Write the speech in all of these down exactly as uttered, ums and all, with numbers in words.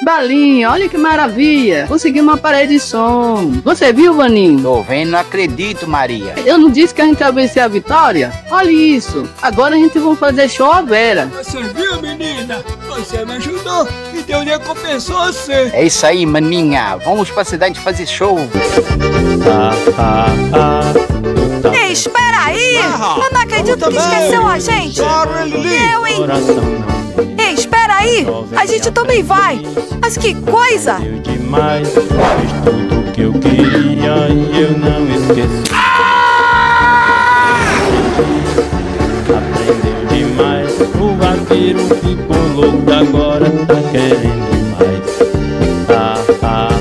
balinhas, olha que maravilha. Consegui uma parede de som. Você viu, Vaninho? Tô vendo, não acredito, Maria. Eu não disse que a gente ia vencer a vitória? Olha isso. Agora a gente vai fazer show à Vera. Você viu, menina? Você me ajudou e Deus recompensou você. É isso aí, maninha. Vamos pra cidade fazer show. Ah, ah, ah. Ei, espera aí! Ah, eu não acredito que também. esqueceu a gente! Claro, Lili. Eu, hein? Coração não Ei, espera aí! A gente também vai! Mas que coisa! deu demais. Fiz tudo que eu queria e eu não esqueci. Aprendeu demais. O vaqueiro ficou louco, agora tá querendo mais. Ah, ah,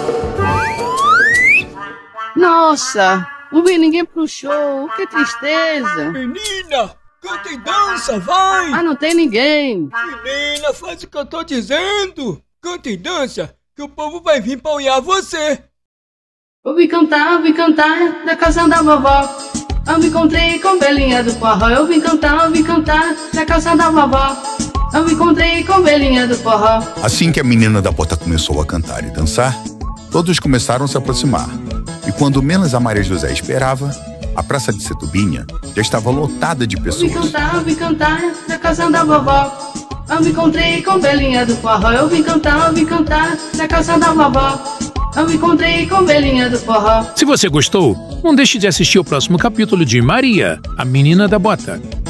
ah. Nossa, não vi ninguém pro show. Que tristeza. Menina, canta e dança, vai. Ah, não tem ninguém. Menina, faz o que eu tô dizendo. Canta e dança, que o povo vai vir pra olhar você. Eu vim cantar, eu vim cantar da casa da vovó. Eu me encontrei com Belinha do forró. Eu vim cantar, eu vim cantar da casa da vovó. Eu me encontrei com Belinha do forró. Assim que a menina da bota começou a cantar e dançar, todos começaram a se aproximar. E quando menos a Maria José esperava, a praça de Setubinha já estava lotada de Eu vim pessoas. cantar, eu vim cantar da casa da vovó. Eu me encontrei com Belinha do forró. Eu vim cantar, eu vim cantar da casa da vovó. Eu me encontrei com Belinha do forró. Se você gostou, não deixe de assistir o próximo capítulo de Maria, a Menina da Bota.